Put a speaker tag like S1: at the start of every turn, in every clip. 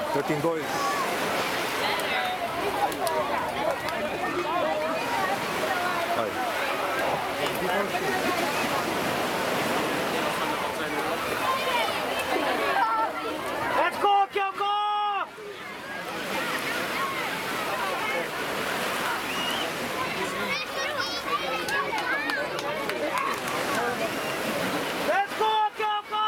S1: 13 boys.
S2: Let's go, Kyoko! Let's go, Kyoko!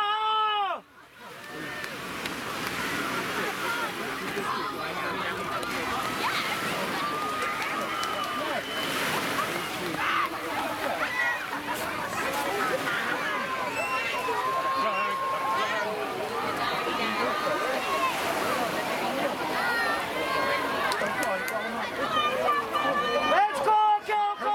S2: Let's go, Kyoko!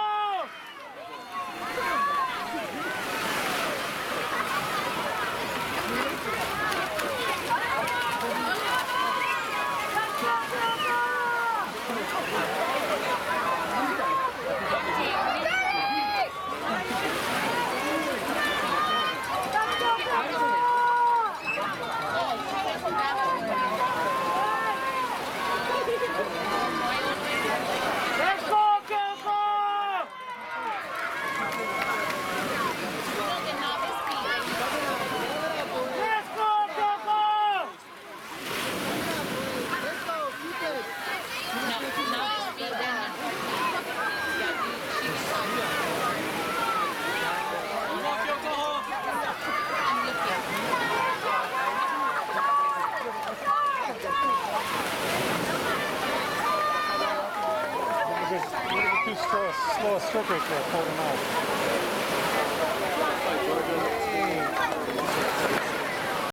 S2: Let's go, Kyoko! Let's go, Kyoko!
S1: Too slow a stroke right there, pull them out.